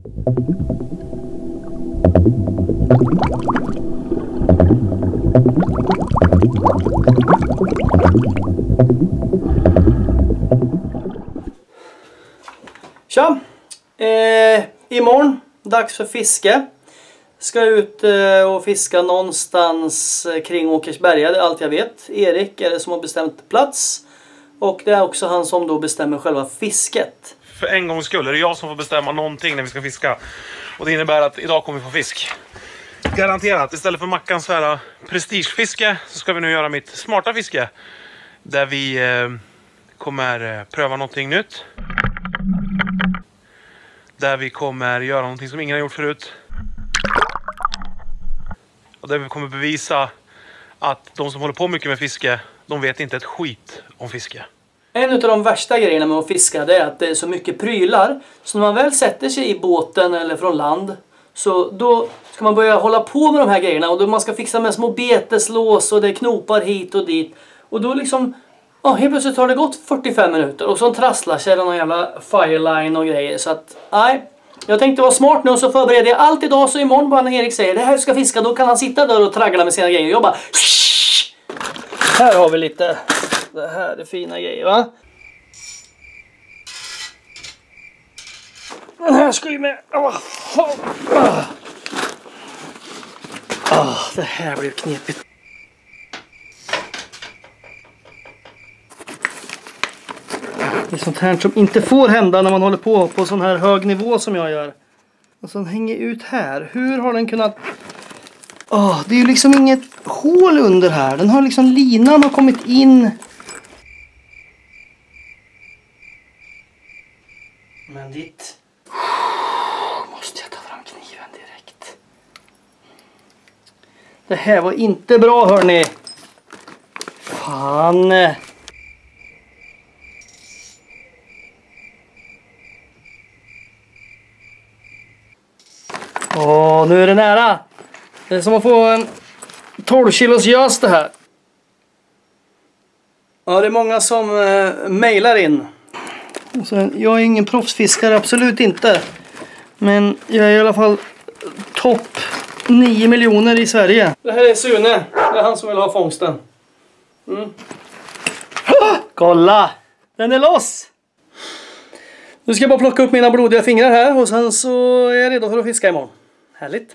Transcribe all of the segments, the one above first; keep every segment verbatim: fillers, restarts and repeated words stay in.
Tja! Eh, imorgon, dags för fiske. Ska ut eh, och fiska någonstans kring Åkersberga, det är allt jag vet. Erik är det som har bestämt plats. Och det är också han som då bestämmer själva fisket. För en gångs skull är det jag som får bestämma någonting när vi ska fiska. Och det innebär att idag kommer vi få fisk. Garanterat, istället för Mackans så här prestigefiske så ska vi nu göra mitt smarta fiske. Där vi eh, kommer pröva någonting nytt. Där vi kommer göra någonting som ingen har gjort förut. Och där vi kommer bevisa att de som håller på mycket med fiske, de vet inte ett skit om fiske. En av de värsta grejerna med att fiska det är att det är så mycket prylar. Så när man väl sätter sig i båten eller från land, så då ska man börja hålla på med de här grejerna. Och då man ska fixa med små beteslås och det knopar hit och dit. Och då liksom, ja, helt plötsligt har det gått fyrtiofem minuter. Och så trasslar sig någon jävla fireline och grejer. Så att, nej. Jag tänkte vara smart nu och så förbereder jag allt idag. Så imorgon bara när Erik säger det här ska fiska, då kan han sitta där och traggla med sina grejer. Jag bara, shh! Här har vi lite. Det här är fina grejer, va? Den här ska ju med. Oh, oh, oh. Oh, det här blir knepigt. Det är sånt här som inte får hända när man håller på på sån här hög nivå som jag gör. Och så hänger ut här. Hur har den kunnat... Oh, det är ju liksom inget hål under här. Den har liksom, linan har kommit in. Men dit måste jag ta fram kniven direkt. Det här var inte bra, hörni. Fan. Åh, nu är det nära. Det är som att få en tolv kilos gös det här. Ja, det är många som eh, mejlar in. Så jag är ingen proffsfiskare, absolut inte. Men jag är i alla fall topp nio miljoner i Sverige. Det här är Sune. Det är han som vill ha fångsten. Mm. Kolla! Den är loss! Nu ska jag bara plocka upp mina blodiga fingrar här. Och sen så är jag redo för att fiska imorgon. Härligt.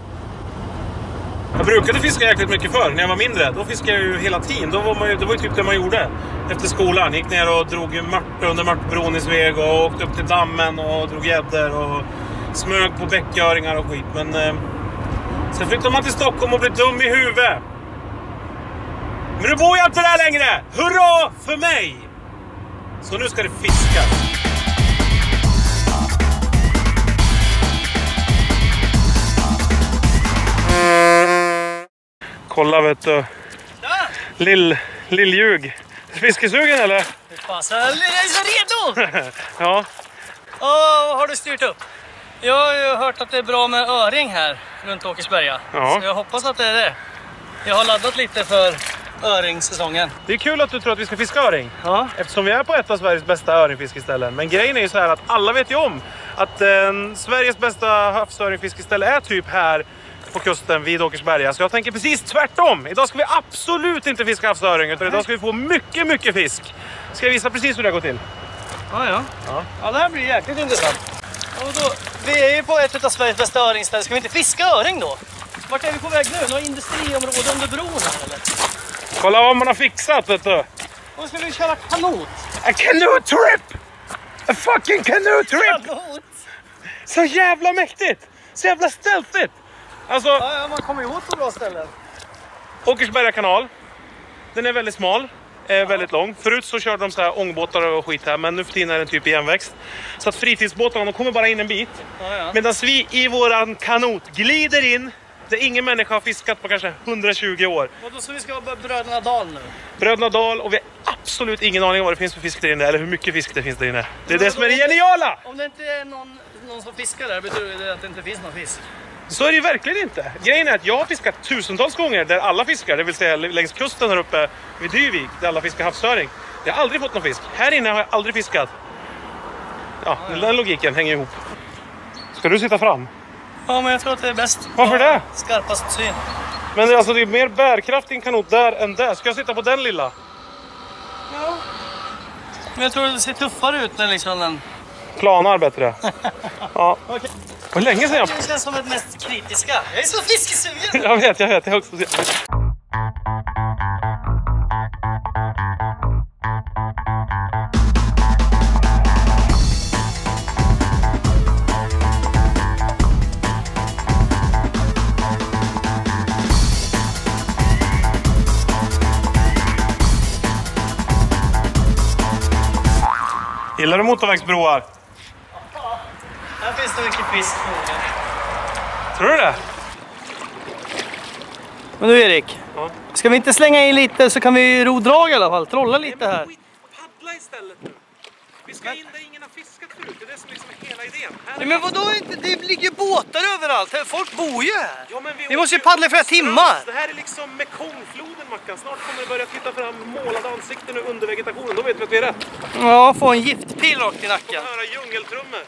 Jag brukade fiska jäkligt mycket förr när jag var mindre. Då fiskade jag ju hela tiden. Då var man ju, det var ju typ det man gjorde efter skolan. Gick ner och drog mört under Mörtbron i Sveg och åkte upp till dammen och drog gäddor och smög på bäckgöringar och skit. Men eh, sen flyttade man till Stockholm och blev dum i huvudet. Men nu bor jag inte där längre! Hurra för mig! Så nu ska det fiska. Kolla, vet du. Ja. Lill, lilljug. Fiskesugen eller? Fasen, jag är så redo! Ja. Åh, vad har du styrt upp? Jag har ju hört att det är bra med öring här runt Åkersberga. Ja. Så jag hoppas att det är det. Jag har laddat lite för öringssäsongen. Det är kul att du tror att vi ska fiska öring. Ja. Eftersom vi är på ett av Sveriges bästa öringfiskeställen. Men grejen är ju så här att alla vet ju om att eh, Sveriges bästa havsöringfiskeställe är typ här på kusten vid Åkersberga. Så jag tänker precis tvärtom. Idag ska vi absolut inte fiska havsöring, utan idag ska vi få mycket, mycket fisk. Ska jag visa precis hur det går till? Ja, ja. Ja. Ja, det här blir jäkligt intressant. Och då, vi är ju på ett av Sveriges bästa öringställen. Ska vi inte fiska öring då? Vart är vi på väg nu? Någon industriområde under bron här eller? Kolla vad man har fixat, vet du. Och ska vi köra kanot? A canoe trip! A fucking canoe trip! Kanot? Så jävla mäktigt! Så jävla stealthigt! Alltså, Ja, ja, man kommer ju åt på bra ställen. Åkersberga kanal. Den är väldigt smal. Är väldigt lång. Förut så körde de så här ångbåtar och skit här. Men nu för tiden är den typ igenväxt. Så att fritidsbåtarna, de kommer bara in en bit. Ja, ja. Medan vi i våran kanot glider in. Där ingen människa har fiskat på kanske hundratjugo år. Och då så vi ska ha Bröderna Dal nu. Bröderna Dal, och vi har absolut ingen aning om vad det finns för fisk där inne. Eller hur mycket fisk det finns där inne. Det är det som är det geniala! Om det inte är någon, någon som fiskar där, betyder det att det inte finns någon fisk. Så är det ju verkligen inte. Grejen är att jag har fiskat tusentals gånger där alla fiskar. Det vill säga längs kusten här uppe vid Dyvik, där alla fiskar havsöring. Jag har aldrig fått någon fisk. Här inne har jag aldrig fiskat. Ja, den logiken hänger ihop. Ska du sitta fram? Ja, men jag tror att det är bäst. Varför det? Skarpast syn. Men alltså, det är mer bärkraft i en kanot där än där. Ska jag sitta på den lilla? Ja. Men jag tror att det ser tuffare ut när liksom den... Planar bättre. Ja. Okej. Hur länge sedan jag... Det känns som det mest kritiska. Jag är så fiskesugen. Jag vet, jag vet. Jag också... Gillar du motorvägsbroar? Ja, här finns det mycket fisk. Tror du det? Men du Erik, ja. Ska vi inte slänga in lite så kan vi rodrag i alla fall, trolla lite här. Paddla istället nu. Vi ska in där ingen har fiskat förut, det är det som liksom är hela idén. Nej, men vadå, det ligger båtar överallt, folk bor ju här. Ja, men vi vi måste ju paddla i flera timmar. Det här är liksom Mekongfloden, Mackan. Snart kommer det börja titta fram målade ansikten under vegetationen, då vet vi att vi är rätt. Ja, få en giftpil rakt i nacken. Och höra djungeltrummor.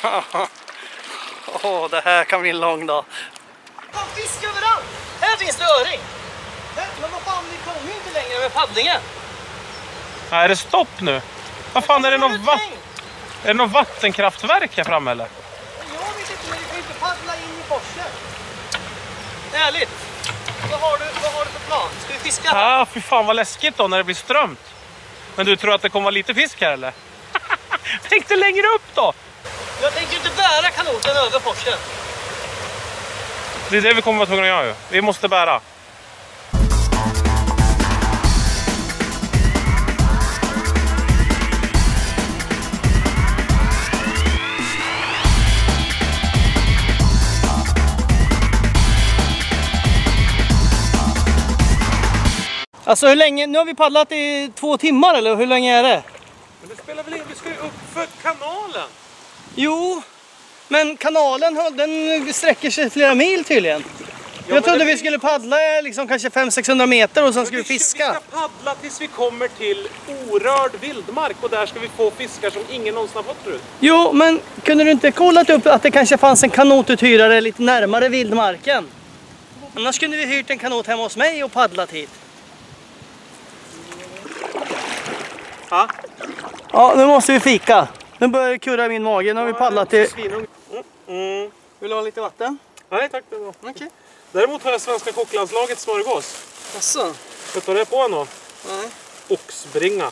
Åh, oh, det här kan bli en lång dag. Fan, fisk överallt! Här finns det öring. Men vad fan, vi kommer ju inte längre med paddlingen. Nej, är det stopp nu? Vad fan, är det någon, va är det någon vattenkraftverk här framme eller? Jag vet inte, men vi kan inte paddla in i forsen. Härligt. Vad har du, vad har du för plan? Ska vi fiska här? Ja, ah, fy fan vad läskigt då när det blir strömt. Men du tror att det kommer vara lite fisk här eller? Tänk dig längre upp då. Jag tänker inte bära kanoten över forsen. Det är det vi kommer vara tvungna att göra ju. Vi måste bära. Alltså hur länge, nu har vi paddlat i två timmar eller hur länge är det? Men det spelar väl ingen, vi ska ju upp för kanalen. Jo, men kanalen den sträcker sig flera mil tydligen. Ja, jag trodde vi vi skulle paddla liksom kanske fem till sexhundra meter och sen ska vi, vi fiska. Vi ska paddla tills vi kommer till orörd vildmark och där ska vi få fiskar som ingen någonsin har fått förut. Jo, men kunde du inte kollat upp att det kanske fanns en kanotuthyrare lite närmare vildmarken? Annars kunde vi hyrt en kanot hemma hos mig och paddlat hit. Ja. Ja, nu måste vi fika. Nu börjar det kurra i min mage. Nu har vi paddlat till... Mm. Mm. Vill du ha lite vatten? Nej tack, det är bra. Okay. Däremot har jag svenska kocklandslagets smörgås. Asså? Vet du vad det är på en då? Nej. Oxbringa.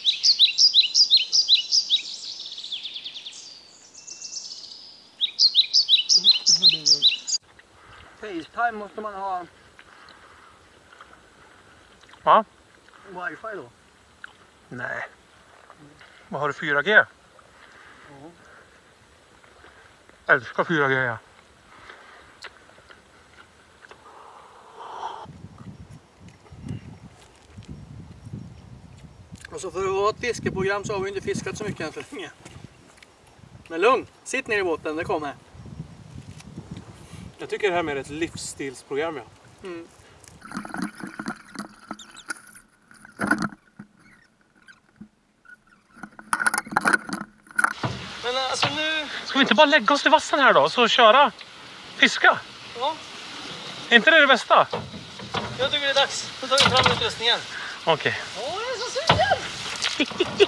FaceTime måste man ha. Va? Wifi då? Nej. Vad har du, fyra G? Mm. Älskar fyra G, ja. Och så för att vara ett fiskeprogram så har vi inte fiskat så mycket än för länge. Men lugn, sitt ner i båten, det kommer. Jag tycker det här med ett livsstilsprogram, ja. Mm. Men alltså nu... Ska vi inte bara lägga oss till vassen här då så köra fiska? Ja. Är inte det det bästa? Jag tycker det är dags. Nu tar vi fram utrustningen. Okej. Okay. Åh, jag är så sugen!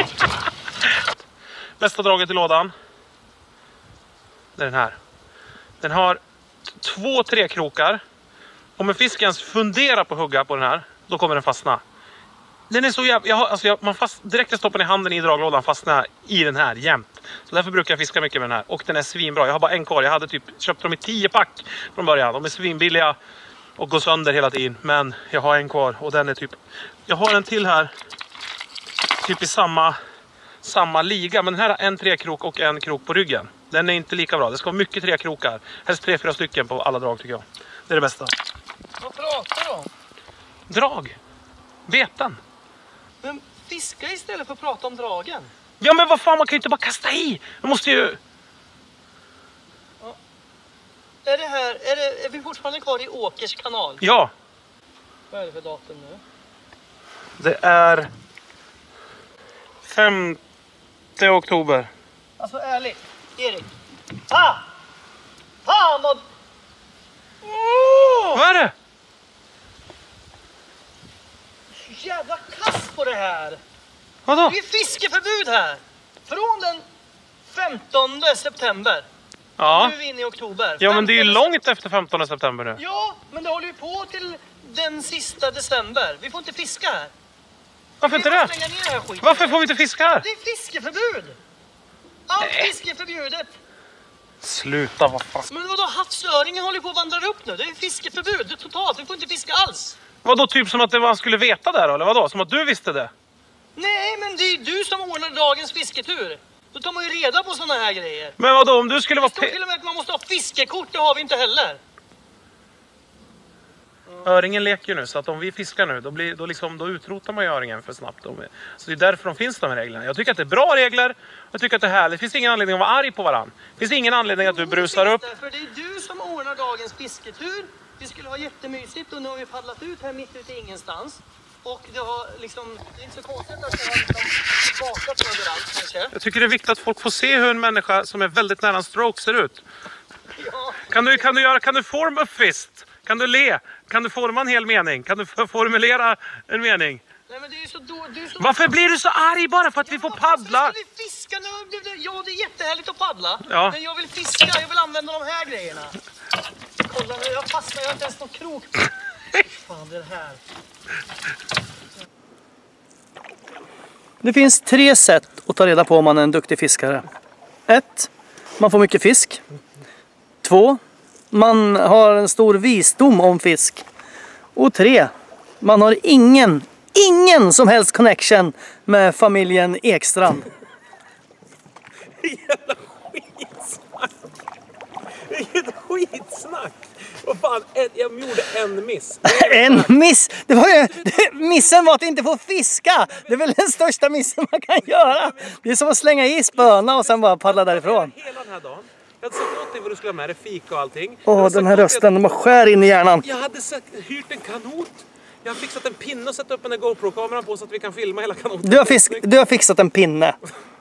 Bästa draget i lådan. Det är den här. Den har två tre krokar. Om en fisk ens funderar på att hugga på den här, då kommer den fastna. Den är så jävla... Jag har, alltså jag, man fast, direkt jag stoppar i handen i draglådan fastnar i den här jämt. Så därför brukar jag fiska mycket med den här. Och den är svinbra. Jag har bara en kvar. Jag hade typ köpt dem i tio pack från början. De är svinbilliga och går sönder hela tiden. Men jag har en kvar och den är typ... Jag har en till här. Typ i samma, samma liga. Men den här har en trekrok och en krok på ryggen. Den är inte lika bra. Det ska vara mycket tre krokar. Helst tre, fyra stycken på alla drag tycker jag. Det är det bästa. Vad pratar du om? Drag. Beten. Men fiska istället för att prata om dragen. Ja men vad fan, man kan ju inte bara kasta i. Man måste ju... Ja. Är det här, är, det, är vi fortfarande kvar i Åkers kanal? Ja. Vad är det för datum nu? Det är femte oktober. Alltså ärligt, Erik. Ah! fan vad... Oh! Vad är det? Så jävla kast på det här. Vadå? Det är fiskeförbud här. Från den femtonde september. Ja. Nu är vi inne i oktober. Ja, men det är ju femtonde långt efter femtonde september nu. Ja, men det håller ju på till den sista december. Vi får inte fiska här. Varför inte Vi det? får slänga ner den här skiten. Varför får vi inte fiska här? Det är fiskeförbud. Allt Nej. fiske är förbjudet. Sluta, vad fan. Men vadå, havsöringen håller på att vandra upp nu. Det är fiskeförbud, det är totalt. Vi får inte fiska alls. Vadå, typ som att det man skulle veta där då? Eller vadå? Som att du visste det? Nej, men det är du som ordnar dagens fisketur. Då tar man ju reda på såna här grejer. Men vadå, om du skulle Det vara... står till och med att man måste ha fiskekort, det har vi inte heller. Öringen leker ju nu, så att om vi fiskar nu, då, blir, då, liksom, då utrotar man ju öringen för snabbt. Så det är därför de finns, de här reglerna. Jag tycker att det är bra regler, jag tycker att det är härligt. Det finns ingen anledning att vara arg på varandra. Det finns ingen anledning att du brusar upp. För det är du som ordnar dagens fisketur. Vi skulle ha jättemysigt och nu har vi paddlat ut här mitt ute i ingenstans. Och det har liksom, det är inte så konstigt att det har liksom bakat överallt kanske. Jag tycker det är viktigt att folk får se hur en människa som är väldigt nära en stroke ser ut. Ja. Kan du, kan du, göra, kan du form a fist? Kan du le? Kan du forma en hel mening? Kan du formulera en mening? Nej, men det är ju så då, du är så... Varför blir du så arg bara för att vi får paddla? Varför ska vi fiska nu? Ja, det är jättehärligt att paddla. Ja. Men jag vill fiska, jag vill använda de här grejerna. Kolla nu, jag fastnar, jag har inte ens någon krok. Fan, det här. Det finns tre sätt att ta reda på om man är en duktig fiskare. Ett, man får mycket fisk. Två, man har en stor visdom om fisk. Och tre, man har ingen, ingen som helst connection med familjen Ekstrand. Jävla skitsnack! Vilket skitsnack! Vad fan, jag gjorde en miss. En miss? Det var ju, missen var att inte få fiska. Det är väl den största missen man kan göra. Det är som att slänga i spöna och sen bara paddla därifrån. Hela den här dagen. Jag hade sagt åt dig vad du skulle ha med dig, fika och allting. Åh, den här rösten, de har skär in i hjärnan. Jag hade sagt, hyrt en kanot. Jag har fixat en pinne och satt upp en GoPro-kameran på så att vi kan filma hela kanoten. Du har, fisk, du har fixat en pinne.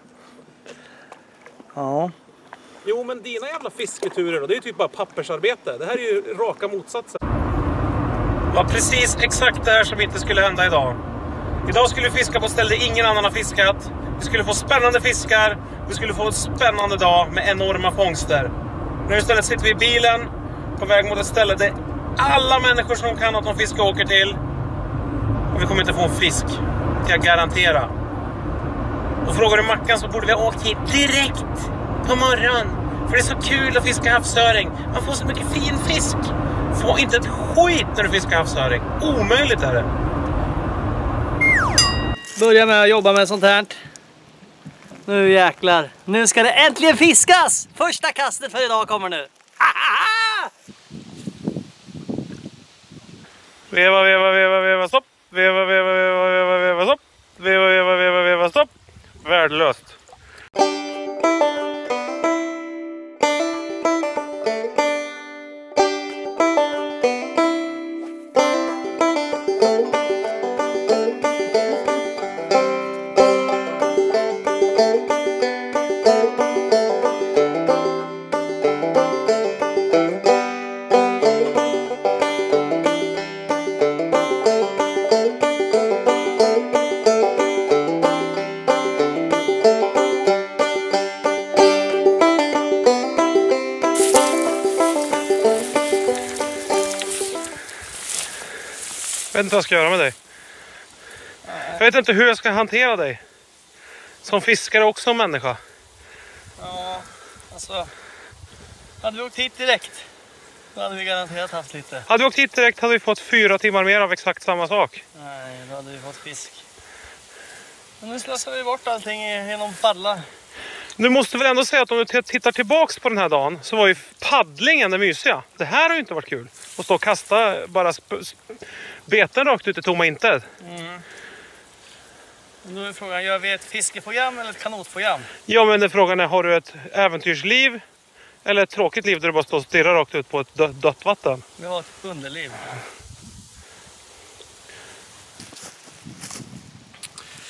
Ja. Jo, men dina jävla fisketurer då, det är ju typ bara pappersarbete. Det här är ju raka motsatsen. Det var precis exakt det här som inte skulle hända idag. Idag skulle vi fiska på ett ställe där ingen annan har fiskat. Vi skulle få spännande fiskar. Vi skulle få en spännande dag med enorma fångster. Nu istället sitter vi i bilen på väg mot ett ställe där alla människor som kan att de fiskar åker till. Och vi kommer inte få en fisk, kan jag garantera. Och frågar du Mackan så borde vi ha åkt hit direkt på morgonen. För det är så kul att fiska havsöring. Man får så mycket fin fisk. Få inte ett skit när du fiskar havsöring. Omöjligt är det. Börja med att jobba med sånt här. Nu jäklar. Nu ska det äntligen fiskas! Första kastet för idag kommer nu. Veva, veva, veva, veva, stopp. Veva, veva, veva, veva, veva, stopp. Veva, veva, veva, veva, stopp. Värdelöst. Jag vet inte vad jag ska göra med dig. Jag vet inte hur jag ska hantera dig. Som fiskare och som människa. Ja, alltså. Hade vi åkt hit direkt, då hade vi garanterat haft lite. Hade vi åkt hit direkt hade vi fått fyra timmar mer av exakt samma sak. Nej, då hade vi fått fisk. Men nu slösar vi bort allting genom paddla. Du måste väl ändå säga att om du tittar tillbaks på den här dagen så var ju paddlingen det mysiga. Det här har ju inte varit kul. Att stå och kasta bara beten rakt ut i tomma intet. Mm. Nu är frågan, gör vi ett fiskeprogram eller ett kanotprogram? Ja, men frågan är, har du ett äventyrsliv eller ett tråkigt liv där du bara står och stirrar rakt ut på ett dö dött vatten? Vi har ett underliv.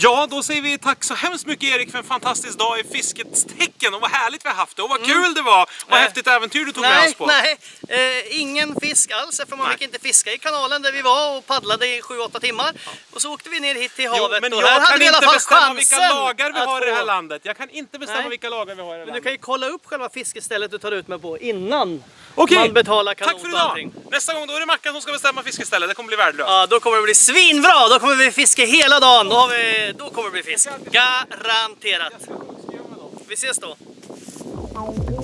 Ja, då säger vi tack så hemskt mycket Erik för en fantastisk dag i fiskets tecken. Och vad härligt vi har haft det och vad kul mm. det var. Och vad häftigt äventyr du tog nej, med oss på. Nej, eh, ingen fisk alls. För man nej. fick inte fiska i kanalen där vi var och paddlade i sju åtta timmar. Ja. Och så åkte vi ner hit till havet. Jo, men och jag här kan hade vi i alla inte fall bestämma vilka lagar vi har få... i det här landet. Jag kan inte bestämma nej. vilka lagar vi har i det här men landet. du kan ju kolla upp själva fiskestället du tar ut med på innan okay. man betalar kanot. Tack för idag. Nästa gång då är det Mackan som ska bestämma fiskestället. Det kommer bli värdelöst. Ja, då kommer det bli svinbra. Då kommer vi fiska hela dagen. Då, har vi... då kommer det bli fisk. Garanterat. Vi ses då.